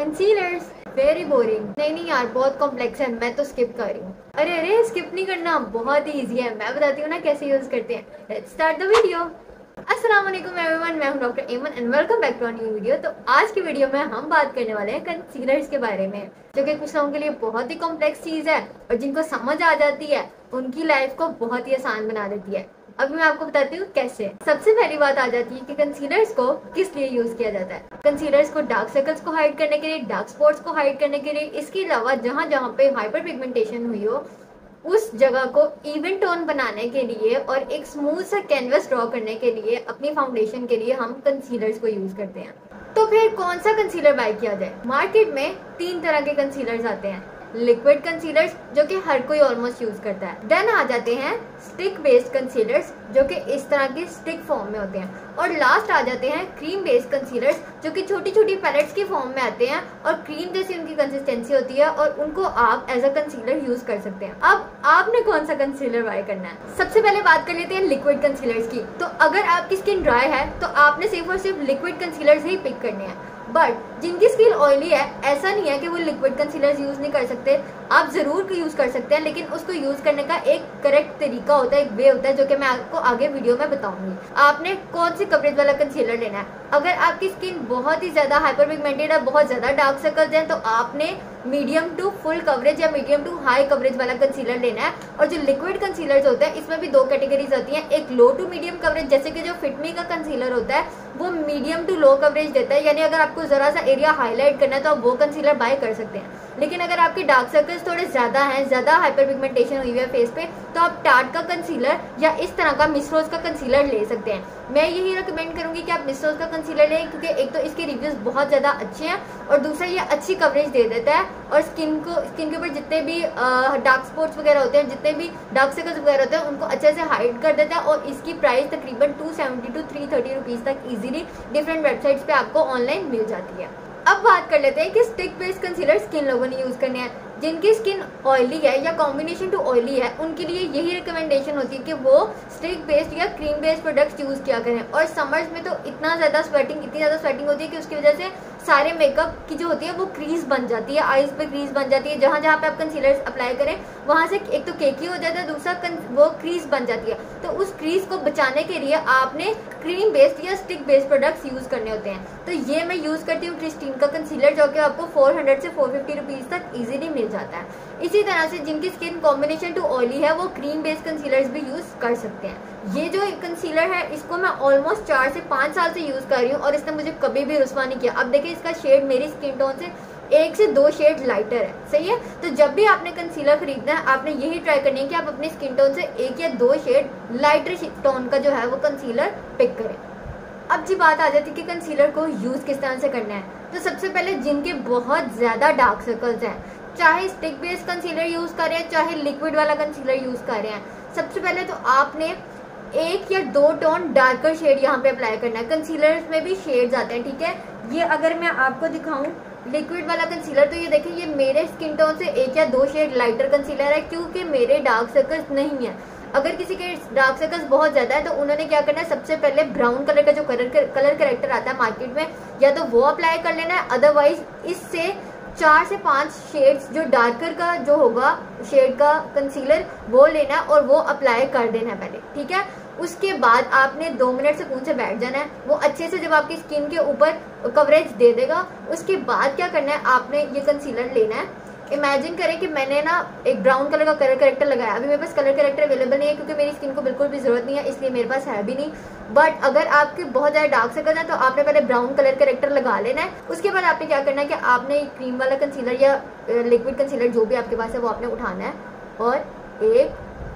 Concealers very boring. नहीं यार, बहुत कॉम्प्लेक्स है, मैं तो स्किप कर रही हूँ। अरे स्किप नहीं करना, बहुत ही ईजी है, मैं बताती हूँ ना कैसे यूज करते हैं। Let's start the video. अस्सलाम वालेकुम एवरीवन, मैं हूँ doctor Eman and welcome back to a new video. तो आज की वीडियो में हम बात करने वाले हैं कंसीलर्स के बारे में, जो कि कुछ लोगों के लिए बहुत ही कॉम्प्लेक्स चीज है और जिनको समझ आ जाती है उनकी लाइफ को बहुत ही आसान बना देती है। अभी मैं आपको बताती हूँ कैसे। सबसे पहली बात आ जाती है कि कंसीलर्स को किस लिए यूज किया जाता है। कंसीलर्स को डार्क सर्कल्स को हाइड करने के लिए, डार्क स्पॉट्स को हाइड करने के लिए, इसके अलावा जहाँ जहाँ पे हाइपर पिगमेंटेशन हुई हो उस जगह को इवन टोन बनाने के लिए और एक स्मूथ सा कैनवस ड्रॉ करने के लिए, अपनी फाउंडेशन के लिए हम कंसीलर्स को यूज करते हैं। तो फिर कौन सा कंसीलर बाय किया जाए? मार्केट में 3 तरह के कंसीलर्स आते हैं। लिक्विड कंसीलर्स जो कि हर कोई ऑलमोस्ट यूज करता है। देन आ जाते हैं स्टिक बेस्ड कंसीलर्स जो कि इस तरह के स्टिक फॉर्म में होते हैं। और लास्ट आ जाते हैं क्रीम बेस्ड कंसीलर्स जो कि छोटी छोटी पैलेट्स की फॉर्म में आते हैं और क्रीम जैसी उनकी कंसिस्टेंसी होती है और उनको आप एज अ कंसीलर यूज कर सकते हैं। अब आपने कौन सा कंसीलर बाय करना है? सबसे पहले बात कर लेते हैं लिक्विड कंसीलर्स की। तो अगर आपकी स्किन ड्राई है तो आपने सिर्फ और सिर्फ लिक्विड कंसीलर्स ही पिक करने हैं। बट जिनकी स्किन ऑयली है, ऐसा नहीं है कि वो लिक्विड कंसीलर्स यूज नहीं कर सकते, आप जरूर यूज कर सकते हैं, लेकिन उसको यूज करने का एक करेक्ट तरीका होता है, एक वे होता है, जो कि मैं आपको आगे वीडियो में बताऊंगी। आपने कौन सी कवरेज वाला कंसीलर लेना है। अगर आपकी स्किन बहुत ही ज्यादा हाइपर पिगमेंटेड है, बहुत ज्यादा डार्क सर्कल्स हैं, तो आपने मीडियम टू फुल कवरेज या मीडियम टू हाई कवरेज वाला कंसीलर लेना है। और जो लिक्विड कंसीलर्स होते हैं इसमें भी 2 कैटेगरीज होती हैं। एक लो टू मीडियम कवरेज, जैसे कि जो फिटमी का कंसीलर होता है वो मीडियम टू लो कवरेज देता है, यानी अगर आपको जरा सा एरिया हाईलाइट करना है तो आप वो कंसीलर बाय कर सकते हैं। लेकिन अगर आपके डार्क सर्कल्स थोड़े ज्यादा हैं, ज्यादा हाइपर पिगमेंटेशन हुई है फेस पे, तो आप टार्ट का कंसीलर या इस तरह का मिस रोज का कंसीलर ले सकते हैं। मैं यही रिकमेंड करूंगी कि आप मिस रोज का कंसीलर लें, क्योंकि एक तो इसके रिव्यूज बहुत ज्यादा अच्छे हैं और दूसरा ये अच्छी कवरेज दे देता है और स्किन के ऊपर जितने भी डार्क स्पॉट्स वगैरह होते हैं, जितने भी डार्क सर्कल्स वगैरह होते हैं, उनको अच्छे से हाइड कर देता है। और इसकी प्राइस तकरीबन 270 to 330 रुपीज तक इजीली डिफरेंट वेबसाइट्स पे आपको ऑनलाइन मिल जाती है। अब बात कर लेते हैं कि स्टिक बेस्ड कंसीलर्स किन लोगों ने यूज करने हैं। जिनकी स्किन ऑयली है या कॉम्बिनेशन टू ऑयली है, उनके लिए यही रिकमेंडेशन होती है कि वो स्टिक बेस्ड या क्रीम बेस्ड प्रोडक्ट्स यूज किया करें। और समर्स में तो इतनी ज्यादा स्वेटिंग होती है कि उसकी वजह से सारे मेकअप की जो होती है वो क्रीज बन जाती है, आईज पे क्रीज बन जाती है। जहां जहां पे आप कंसीलर अप्लाई करें वहां से एक तो केकी हो जाता है, दूसरा वो क्रीज बन जाती है। तो उस क्रीज को बचाने के लिए आपने क्रीम बेस्ड या स्टिक बेस्ड प्रोडक्ट्स यूज करने होते हैं। तो ये मैं यूज करती हूँ क्रिस्टीन का कंसीलर, जो कि आपको 400 से 450 रुपीज तक इजीली मिल जाता है। इसी तरह से जिनकी स्किन कॉम्बिनेशन टू ऑयली है वो क्रीम बेस्ड कंसीलर्स भी यूज कर सकते हैं। ये जो कंसीलर है इसको मैं ऑलमोस्ट 4 से 5 साल से यूज कर रही हूँ और इसने मुझे कभी भी रुस्वा नहीं किया। अब देखिए इसका शेड मेरी स्किन टोन से 1 से 2 शेड लाइटर है, सही है। तो जब भी आपने कंसीलर खरीदना है आपने यही ट्राई करनी है कि आप अपनी स्किन टोन से 1 या 2 शेड लाइटर टोन का जो है वो कंसीलर पिक करें। अब जी बात आ जाती है कि कंसीलर को यूज किस तरह से करना है। तो सबसे पहले जिनके बहुत ज्यादा डार्क सर्कल्स हैं, चाहे स्टिक बेस्ड कंसीलर यूज कर रहे हैं चाहे लिक्विड वाला कंसीलर यूज कर रहे हैं, सबसे पहले तो आपने 1 या 2 टोन डार्कर शेड यहाँ पे अप्लाई करना है। कंसीलर में भी शेड्स आते हैं, ठीक है। ये अगर मैं आपको दिखाऊं लिक्विड वाला कंसीलर, तो ये देखिए ये मेरे स्किन टोन से 1 या 2 शेड लाइटर कंसीलर है, क्योंकि मेरे डार्क सर्कल्स नहीं है। अगर किसी के डार्क सर्कल्स बहुत ज्यादा है तो उन्होंने क्या करना है, सबसे पहले ब्राउन कलर का जो कलर करेक्टर आता है मार्केट में, या तो वो अप्लाई कर लेना है। अदरवाइज इससे 4 से 5 शेड्स जो डार्कर का जो होगा शेड का कंसीलर वो लेना है और वो अप्लाई कर देना है पहले, ठीक है। उसके बाद आपने 2 मिनट सुकून से बैठ जाना है, वो अच्छे से जब आपकी स्किन के ऊपर कवरेज दे देगा, उसके बाद क्या करना है, आपने ये कंसीलर लेना है। इमेजिन करें कि मैंने ना एक ब्राउन कलर का कलर करेक्टर लगाया। अभी मेरे पास कलर करेक्टर अवेलेबल नहीं है क्योंकि मेरी स्किन को बिल्कुल भी जरूरत नहीं है, इसलिए मेरे पास है भी नहीं। बट अगर आपके बहुत ज्यादा डार्क सर्कल है तो आपने पहले ब्राउन कलर करेक्टर लगा लेना है। उसके बाद आपने क्या करना है कि आपने क्रीम वाला कंसीलर या लिक्विड कंसीलर जो भी आपके पास है वो आपने उठाना है और 1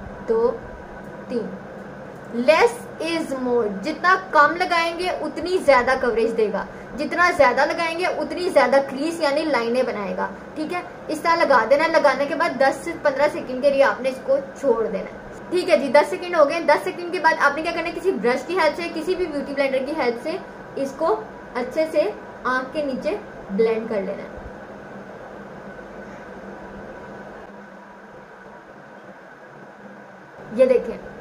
2 3 लेस इज मोर। जितना कम लगाएंगे उतनी ज्यादा कवरेज देगा, जितना ज्यादा लगाएंगे उतनी ज्यादा क्रीज यानी लाइनें बनाएगा, ठीक है। इस तरह लगा देना। लगाने के बाद 10 से 15 सेकंड के लिए आपने इसको छोड़ देना है, ठीक है जी। 10 सेकंड हो गए। 10 सेकंड के बाद आपने क्या करना है, किसी ब्रश की हेल्प से, किसी भी ब्यूटी ब्लेंडर की हेल्प से इसको अच्छे से आंख के नीचे ब्लेंड कर लेना है। ये देखें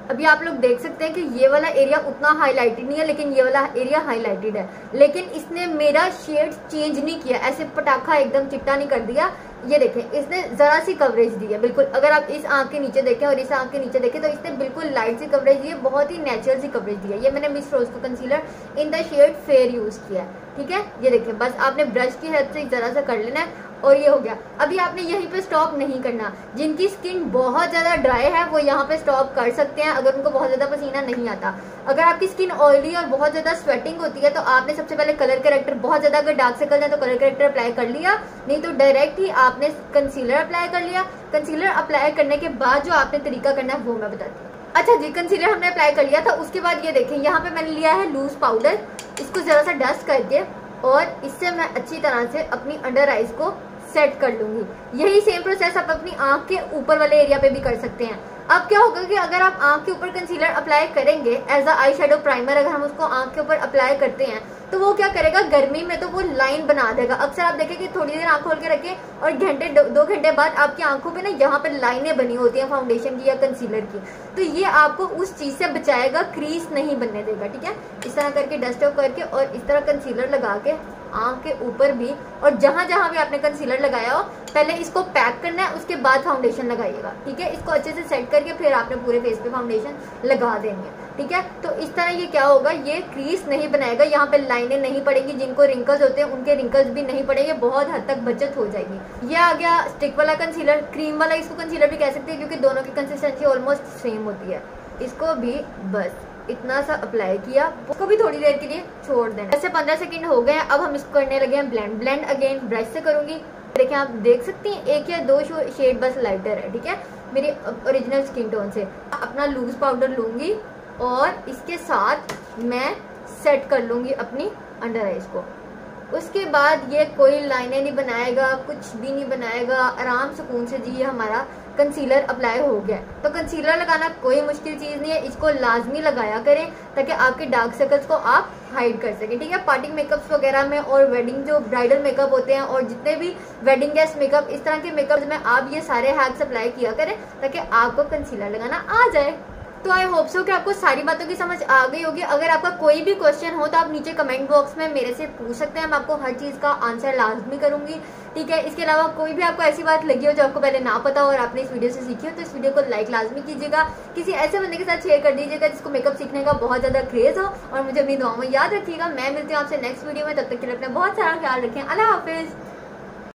अभी आप लोग देख सकते हैं कि ये वाला एरिया उतना हाईलाइटेड नहीं है, लेकिन ये वाला एरिया हाईलाइटेड है। लेकिन इसने मेरा शेड चेंज नहीं किया, ऐसे पटाखा एकदम चिट्टा नहीं कर दिया। ये देखें, इसने जरा सी कवरेज दी है बिल्कुल। अगर आप इस आंख के नीचे देखें और इस आंख के नीचे देखें तो इसने बिल्कुल लाइट सी कवरेज दी है, बहुत ही नेचुरल सी कवरेज दी है। ये मैंने मिस रोज का concealer in the shade fair use किया है, ठीक है। ये देखें, बस आपने ब्रश की हेल्प से जरा सा कर लेना है और ये हो गया। अभी आपने यहीं पे स्टॉप नहीं करना। जिनकी स्किन बहुत ज्यादा ड्राई है वो यहाँ पे स्टॉप कर सकते हैं, अगर उनको बहुत ज्यादा पसीना नहीं आता। अगर आपकी स्किन ऑयली और बहुत ज्यादा स्वेटिंग होती है तो आपने सबसे पहले कलर करेक्टर, बहुत ज्यादा अगर डार्क सर्कल है तो कलर करेक्टर अप्लाई कर लिया, नहीं तो डायरेक्ट ही आपने कंसीलर अप्लाई कर लिया। कंसीलर अप्लाई करने के बाद जो आपने तरीका करना है वो मैं बताती हूँ। अच्छा जी, कंसीलर हमने अप्लाई कर लिया था। उसके बाद ये देखें, यहाँ पे मैंने लिया है लूज पाउडर। इसको जरा सा डस्ट करके और इससे मैं अच्छी तरह से अपनी अंडर आईज को सेट कर लूंगी। यही सेम प्रोसेस आप अपनी आंख के ऊपर वाले एरिया पे भी कर सकते हैं। अब क्या होगा कि अगर आप आंख के ऊपर कंसीलर अप्लाई करेंगे as a eye shadow primer, अगर हम उसको आंख के ऊपर अप्लाई करते हैं तो वो क्या करेगा, गर्मी में तो वो लाइन बना देगा। अक्सर आप देखें कि थोड़ी देर आंख खोल के रखें और घंटे 2 घंटे बाद आपकी आंखों पे ना यहाँ पे लाइनें बनी होती हैं फाउंडेशन की या कंसीलर की, तो ये आपको उस चीज से बचाएगा, क्रीज नहीं बनने देगा, ठीक है। इस तरह करके डस्ट ऑफ करके और इस तरह कंसीलर लगा के आंख के ऊपर भी और जहां जहां भी आपने कंसीलर लगाया हो पहले इसको पैक करना है, उसके बाद फाउंडेशन लगाइएगा, ठीक है। इसको अच्छे से सेट करके फिर आपने पूरे फेस पे फाउंडेशन लगा देंगे, ठीक है। तो इस तरह ये क्या होगा, ये क्रीज नहीं बनाएगा, यहाँ पे लाइनें नहीं पड़ेंगी। जिनको रिंकल्स होते हैं उनके रिंकल्स भी नहीं पड़ेंगे, बहुत हद तक बचत हो जाएगी। ये आ गया स्टिक वाला कंसीलर, क्रीम वाला इसको कंसीलर भी कह सकते हैं क्योंकि दोनों की कंसिस्टेंसी ऑलमोस्ट सेम होती है। इसको भी बस इतना सा अप्लाई किया, उसको भी थोड़ी देर के लिए छोड़ देना। ऐसे 15 सेकंड हो गए। अब हम इसको करने लगे हैं ब्लेंड। ब्लेंड अगेन ब्रश से करूंगी। देखिए, आप देख सकती हैं 1 या 2 शेड बस लाइटर है, ठीक है, मेरी ओरिजिनल स्किन टोन से। अपना लूज पाउडर लूंगी और इसके साथ मैं सेट कर लूंगी अपनी अंडर आईज को। उसके बाद ये कोई लाइनें नहीं बनाएगा, कुछ भी नहीं बनाएगा, आराम सुकून से जी हमारा कंसीलर अप्लाई हो गया। तो कंसीलर लगाना कोई मुश्किल चीज नहीं है, इसको लाजमी लगाया करें ताकि आपके डार्क सर्कल्स को आप हाइड कर सकें, ठीक है। पार्टी मेकअप्स वगैरह में और वेडिंग जो ब्राइडल मेकअप होते हैं और जितने भी वेडिंग गेस्ट मेकअप, इस तरह के मेकअप में आप ये सारे हैक्स अप्लाई किया करें ताकि आपको कंसीलर लगाना आ जाए। तो आई होप सो कि आपको सारी बातों की समझ आ गई होगी। अगर आपका कोई भी क्वेश्चन हो तो आप नीचे कमेंट बॉक्स में मेरे से पूछ सकते हैं, मैं आपको हर चीज़ का आंसर लाजमी करूंगी, ठीक है। इसके अलावा कोई भी आपको ऐसी बात लगी हो जो आपको पहले ना पता हो और आपने इस वीडियो से सीखी हो तो इस वीडियो को लाइक लाजमी कीजिएगा, किसी ऐसे बंदे के साथ शेयर कर दीजिएगा जिसको मेकअप सीखने का बहुत ज़्यादा क्रेज हो, और मुझे अपनी दुआओं में याद रखिएगा। मैं मिलती हूँ आपसे नेक्स्ट वीडियो में, तब तक के लिए अपना बहुत सारा ख्याल रखें। अल्लाह हाफिज़।